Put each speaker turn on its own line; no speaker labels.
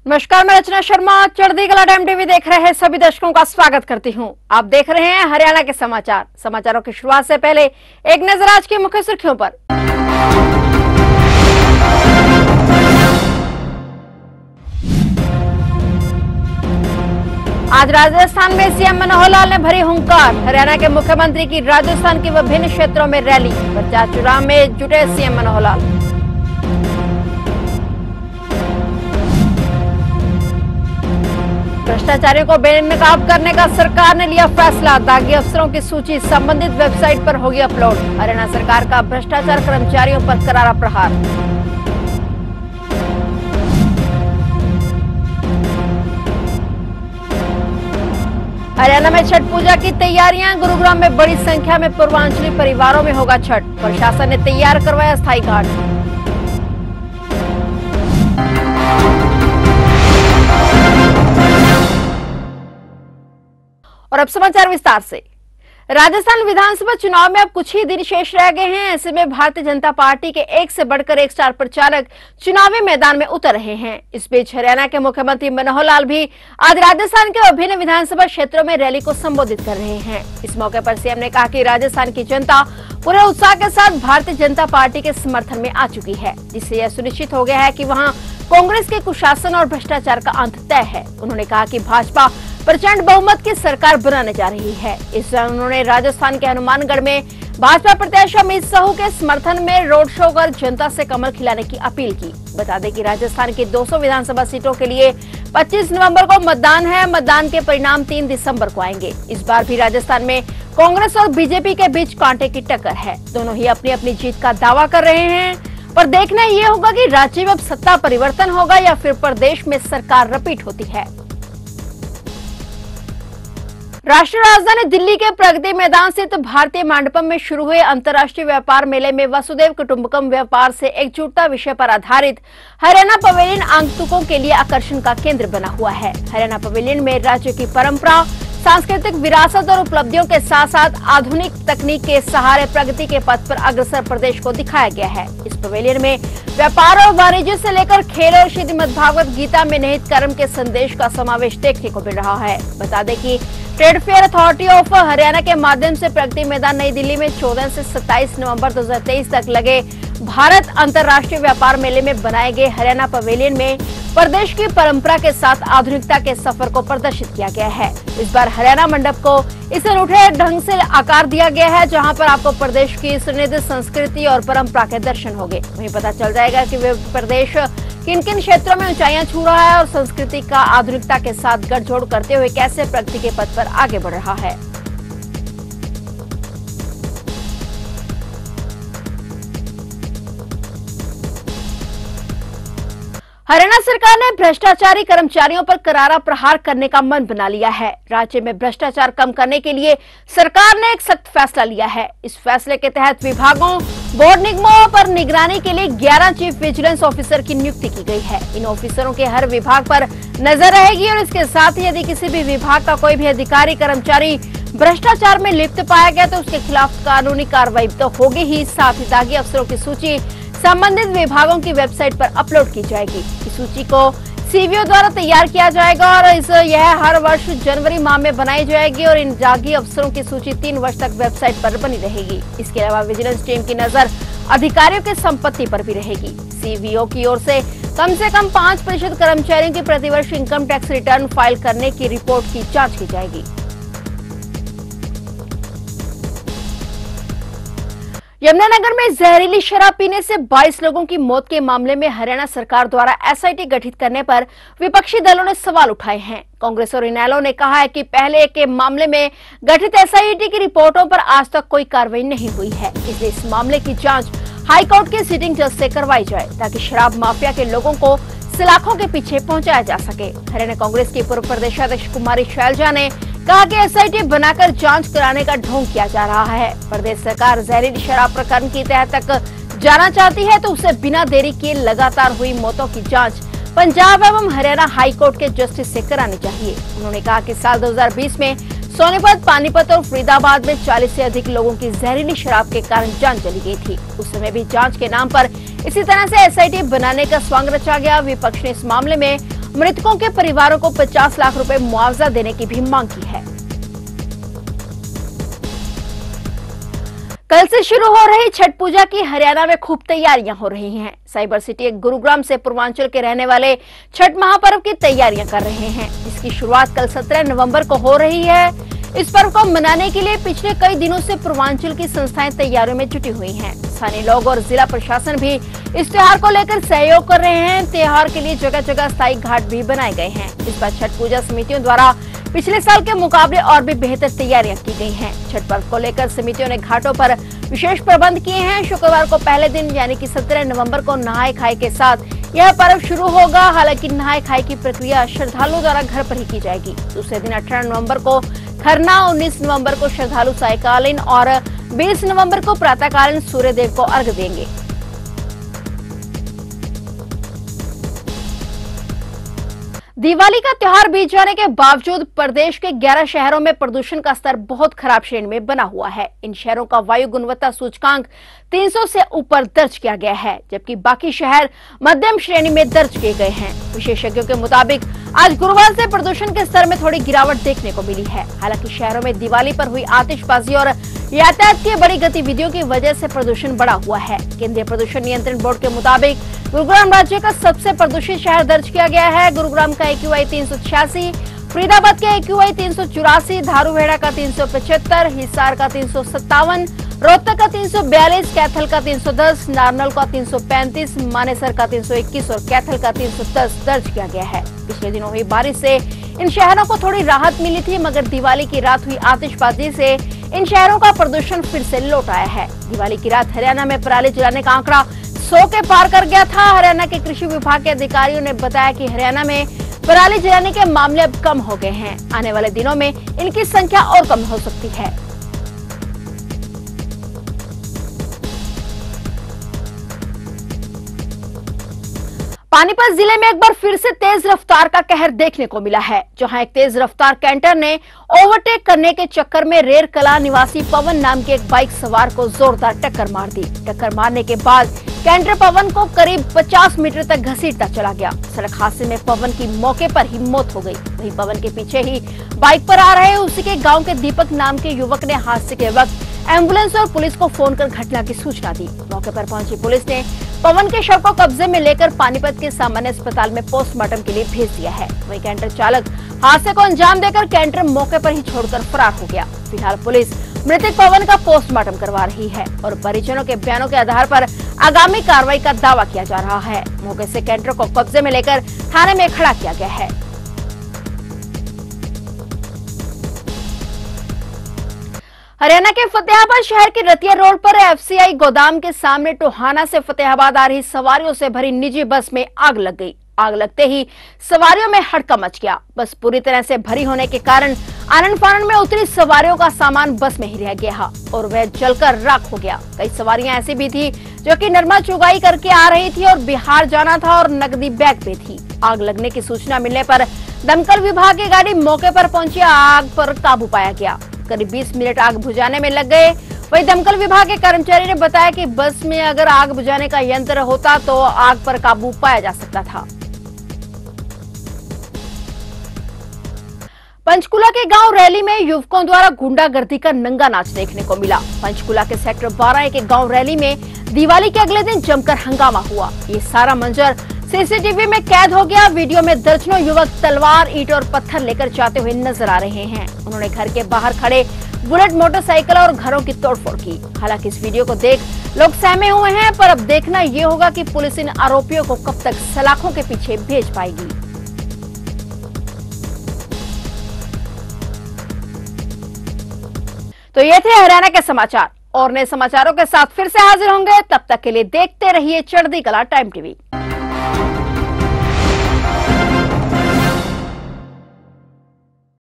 नमस्कार, मैं रचना शर्मा। चढ़ती कला टाइम टीवी देख रहे हैं सभी दर्शकों का स्वागत करती हूं। आप देख रहे हैं हरियाणा के समाचार। समाचारों की शुरुआत से पहले एक नजर आज की मुख्य सुर्खियों पर। आज राजस्थान में सीएम मनोहर लाल ने भरी हुंकार। हरियाणा के मुख्यमंत्री की राजस्थान के विभिन्न क्षेत्रों में रैली। प्रचार चुनाव में जुटे सीएम मनोहर लाल। भ्रष्टाचारियों को बेनकाब करने का सरकार ने लिया फैसला। दागी अफसरों की सूची संबंधित वेबसाइट पर होगी अपलोड। हरियाणा सरकार का भ्रष्टाचार कर्मचारियों पर करारा प्रहार। हरियाणा में छठ पूजा की तैयारियां। गुरुग्राम में बड़ी संख्या में पूर्वांचली परिवारों में होगा छठ। प्रशासन ने तैयार करवाया अस्थायी घाट। और अब समाचार विस्तार से। राजस्थान विधानसभा चुनाव में अब कुछ ही दिन शेष रह गए हैं। ऐसे में भारतीय जनता पार्टी के एक से बढ़कर एक स्टार प्रचारक चुनावी मैदान में उतर रहे हैं। इस बीच हरियाणा के मुख्यमंत्री मनोहर लाल भी आज राजस्थान के विभिन्न विधानसभा क्षेत्रों में रैली को संबोधित कर रहे हैं। इस मौके पर सीएम ने कहा कि राजस्थान की जनता पूरे उत्साह के साथ भारतीय जनता पार्टी के समर्थन में आ चुकी है, जिससे यह सुनिश्चित हो गया है कि वहाँ कांग्रेस के कुशासन और भ्रष्टाचार का अंत तय है। उन्होंने कहा कि भाजपा प्रचंड बहुमत की सरकार बनाने जा रही है। इस दौरान उन्होंने राजस्थान के हनुमानगढ़ में भाजपा प्रत्याशी अमित शाह के समर्थन में रोड शो कर जनता से कमल खिलाने की अपील की। बता दें कि राजस्थान की 200 विधानसभा सीटों के लिए 25 नवंबर को मतदान है। मतदान के परिणाम 3 दिसंबर को आएंगे। इस बार भी राजस्थान में कांग्रेस और बीजेपी के बीच कांटे की टक्कर है। दोनों ही अपनी अपनी जीत का दावा कर रहे हैं, पर देखना ये होगा कि राज्य में अब सत्ता परिवर्तन होगा या फिर प्रदेश में सरकार रिपीट होती है। राष्ट्रीय राजधानी दिल्ली के प्रगति मैदान स्थित भारतीय मंडपम में शुरू हुए अंतर्राष्ट्रीय व्यापार मेले में वसुधैव कुटुंबकम व्यापार से एकजुटता विषय पर आधारित हरियाणा पवेलियन आगंतुकों के लिए आकर्षण का केंद्र बना हुआ है। हरियाणा पवेलियन में राज्य की परंपरा, सांस्कृतिक विरासत और उपलब्धियों के साथ साथ आधुनिक तकनीक के सहारे प्रगति के पथ पर अग्रसर प्रदेश को दिखाया गया है। इस पवेलियन में व्यापार और वाणिज्य से लेकर खेल और श्रीमद्भागवत गीता में निहित कर्म के संदेश का समावेश देखने को मिल रहा है। बता दें कि trade fair authority of Haryana के माध्यम से प्रगति मैदान नई दिल्ली में 14 से 27 नवंबर 2023 तक लगे भारत अंतर्राष्ट्रीय व्यापार मेले में बनाए गए हरियाणा पवेलियन में प्रदेश की परंपरा के साथ आधुनिकता के सफर को प्रदर्शित किया गया है। इस बार हरियाणा मंडप को इस अनूठे ढंग से आकार दिया गया है, जहां पर आपको प्रदेश की समृद्ध संस्कृति और परंपरा के दर्शन होंगे। वहीं पता चल जाएगा कि वे प्रदेश किन किन क्षेत्रों में ऊंचाइयां छू रहा है और संस्कृति का आधुनिकता के साथ गठजोड़ करते हुए कैसे प्रगति के पथ पर आगे बढ़ रहा है। हरियाणा सरकार ने भ्रष्टाचारी कर्मचारियों पर करारा प्रहार करने का मन बना लिया है। राज्य में भ्रष्टाचार कम करने के लिए सरकार ने एक सख्त फैसला लिया है। इस फैसले के तहत विभागों, बोर्ड निगमों पर निगरानी के लिए 11 चीफ विजिलेंस ऑफिसर की नियुक्ति की गई है। इन ऑफिसरों के हर विभाग पर नजर रहेगी और इसके साथ ही यदि किसी भी विभाग का कोई भी अधिकारी कर्मचारी भ्रष्टाचार में लिप्त पाया गया तो उसके खिलाफ कानूनी कार्रवाई तो होगी ही, साथ ही दागी अफसरों की सूची संबंधित विभागों की वेबसाइट पर अपलोड की जाएगी। इस सूची को सीवीओ द्वारा तैयार किया जाएगा और यह हर वर्ष जनवरी माह में बनाई जाएगी और इन दागी अफसरों की सूची 3 वर्ष तक वेबसाइट पर बनी रहेगी। इसके अलावा विजिलेंस टीम की नजर अधिकारियों की संपत्ति पर भी रहेगी। सीवीओ की ओर से कम 5% कर्मचारियों की प्रतिवर्ष इनकम टैक्स रिटर्न फाइल करने की रिपोर्ट की जाँच की जाएगी। यमुनानगर में जहरीली शराब पीने से 22 लोगों की मौत के मामले में हरियाणा सरकार द्वारा एसआईटी गठित करने पर विपक्षी दलों ने सवाल उठाए हैं। कांग्रेस और इनेलो ने कहा है कि पहले के मामले में गठित एसआईटी की रिपोर्टों पर आज तक कोई कार्रवाई नहीं हुई है, इसलिए इस मामले की जांच हाईकोर्ट के सिटिंग जज से करवाई जाए ताकि शराब माफिया के लोगों को सलाखों के पीछे पहुंचाया जा सके। हरियाणा कांग्रेस की पूर्व प्रदेशाध्यक्ष कुमारी शैलजा ने कहा कि एसआईटी बनाकर जांच कराने का ढोंग किया जा रहा है। प्रदेश सरकार जहरीली शराब प्रकरण की तह तक जाना चाहती है तो उसे बिना देरी किए लगातार हुई मौतों की जांच पंजाब एवं हरियाणा हाईकोर्ट के जस्टिस से करानी चाहिए। उन्होंने कहा कि साल 2020 में सोनीपत, पानीपत और फरीदाबाद में 40 से अधिक लोगों की जहरीली शराब के कारण जान चली गई थी। उस समय भी जांच के नाम पर इसी तरह से एसआईटी बनाने का स्वांग रचा गया। विपक्ष ने इस मामले में मृतकों के परिवारों को 50 लाख रुपए मुआवजा देने की भी मांग की है। कल से शुरू हो रही छठ पूजा की हरियाणा में खूब तैयारियां हो रही हैं। साइबर सिटी गुरुग्राम से पूर्वांचल के रहने वाले छठ महापर्व की तैयारियां कर रहे हैं। इसकी शुरुआत कल 17 नवंबर को हो रही है। इस पर्व को मनाने के लिए पिछले कई दिनों से पूर्वांचल की संस्थाएं तैयारियों में जुटी हुई हैं। स्थानीय लोग और जिला प्रशासन भी इस त्योहार को लेकर सहयोग कर रहे हैं। त्योहार के लिए जगह जगह स्थायी घाट भी बनाए गए हैं। इस बार छठ पूजा समितियों द्वारा पिछले साल के मुकाबले और भी बेहतर तैयारियां की गई हैं। छठ पर्व को लेकर समितियों ने घाटों पर विशेष प्रबंध किए हैं। शुक्रवार को पहले दिन यानी कि 17 नवंबर को नहाय खाए के साथ यह पर्व शुरू होगा। हालांकि नहाय खाए की प्रक्रिया श्रद्धालुओं द्वारा घर पर ही की जाएगी। दूसरे दिन 18 नवंबर को खरना, 19 नवंबर को श्रद्धालु सायकालीन और 20 नवंबर को प्रातःकालीन सूर्य देव को अर्घ्य देंगे। दिवाली का त्योहार बीत जाने के बावजूद प्रदेश के 11 शहरों में प्रदूषण का स्तर बहुत खराब श्रेणी में बना हुआ है। इन शहरों का वायु गुणवत्ता सूचकांक 300 से ऊपर दर्ज किया गया है, जबकि बाकी शहर मध्यम श्रेणी में दर्ज किए गए हैं। विशेषज्ञों के मुताबिक आज गुरुवार से प्रदूषण के स्तर में थोड़ी गिरावट देखने को मिली है। हालांकि शहरों में दिवाली पर हुई आतिशबाजी और यातायात की बड़ी गतिविधियों की वजह से प्रदूषण बढ़ा हुआ है। केंद्रीय प्रदूषण नियंत्रण बोर्ड के मुताबिक गुरुग्राम राज्य का सबसे प्रदूषित शहर दर्ज किया गया है। गुरुग्राम का AQI 386, फरीदाबाद के AQI 384, धारूहेड़ा का 375, हिसार का 357, रोहतक का 342, कैथल का 310, नारनौल का 335, मानेसर का 321 और कैथल का 310 दर्ज किया गया है। पिछले दिनों हुई बारिश से इन शहरों को थोड़ी राहत मिली थी, मगर दिवाली की रात हुई आतिशबाजी से इन शहरों का प्रदूषण फिर से लौट आया है। दिवाली की रात हरियाणा में पराली जलाने का आंकड़ा 100 के पार कर गया था। हरियाणा के कृषि विभाग के अधिकारियों ने बताया कि हरियाणा में पराली जलाने के मामले अब कम हो गए हैं। आने वाले दिनों में इनकी संख्या और कम हो सकती है। पानीपत जिले में एक बार फिर से तेज रफ्तार का कहर देखने को मिला है, जहां एक तेज रफ्तार कैंटर ने ओवरटेक करने के चक्कर में रेर कला निवासी पवन नाम के एक बाइक सवार को जोरदार टक्कर मार दी। टक्कर मारने के बाद कैंटर पवन को करीब 50 मीटर तक घसीटता चला गया। सड़क हादसे में पवन की मौके पर ही मौत हो गई। वहीं पवन के पीछे ही बाइक पर आ रहे उसी के गांव के दीपक नाम के युवक ने हादसे के वक्त एम्बुलेंस और पुलिस को फोन कर घटना की सूचना दी। मौके पर पहुंची पुलिस ने पवन के शव को कब्जे में लेकर पानीपत के सामान्य अस्पताल में पोस्टमार्टम के लिए भेज दिया है। वहीं कैंटर चालक हादसे को अंजाम देकर कैंटर मौके पर ही छोड़कर फरार हो गया। फिलहाल पुलिस मृतक पवन का पोस्टमार्टम करवा रही है और परिजनों के बयानों के आधार पर आगामी कार्रवाई का दावा किया जा रहा है। मौके से कैंटर को कब्जे में लेकर थाने में खड़ा किया गया है। हरियाणा के फतेहाबाद शहर के रतिया रोड पर FCI गोदाम के सामने टोहाना से फतेहाबाद आ रही सवारियों से भरी निजी बस में आग लग गई। आग लगते ही सवारियों में हड़कंप मच गया। बस पूरी तरह से भरी होने के कारण आनन फानन में उतरी सवारियों का सामान बस में ही रह गया और वह जलकर राख हो गया। कई सवारियां ऐसी भी थी जो कि नरमा चुगाई करके आ रही थी और बिहार जाना था और नकदी बैग पे थी। आग लगने की सूचना मिलने पर दमकल विभाग की गाड़ी मौके पर पहुंची। आग पर काबू पाया गया। करीब 20 मिनट आग बुझाने में लग गए। वहीं दमकल विभाग के कर्मचारी ने बताया कि बस में अगर आग बुझाने का यंत्र होता तो आग पर काबू पाया जा सकता था। पंचकुला के गांव रैली में युवकों द्वारा गुंडागर्दी का नंगा नाच देखने को मिला। पंचकुला के सेक्टर 12 के गांव रैली में दिवाली के अगले दिन जमकर हंगामा हुआ। ये सारा मंजर CCTV में कैद हो गया। वीडियो में दर्जनों युवक तलवार, ईंट और पत्थर लेकर जाते हुए नजर आ रहे हैं। उन्होंने घर के बाहर खड़े बुलेट, मोटरसाइकिल और घरों की तोड़फोड़ की। हालांकि इस वीडियो को देख लोग सहमे हुए हैं, पर अब देखना ये होगा कि पुलिस इन आरोपियों को कब तक सलाखों के पीछे भेज पाएगी। तो ये थे हरियाणा के समाचार और नए समाचारों के साथ फिर से हाजिर होंगे। तब तक के लिए देखते रहिए चढ़ती कला टाइम TV।